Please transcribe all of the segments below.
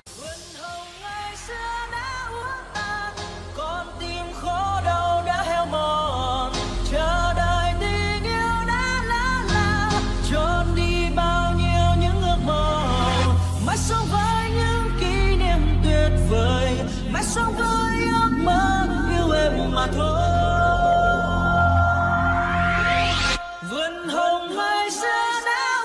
Vườn hồng ngày xưa đã úa tàn, con tim khổ đau đã heo mòn, chờ đợi tình yêu đã lá là trốn đi bao nhiêu những ước mơ. Mãi sống với những kỷ niệm tuyệt vời, mãi sống với ước mơ yêu em mà thôi. Vườn hồng ngày xưa đã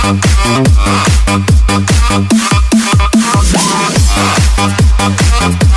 We'll be right back.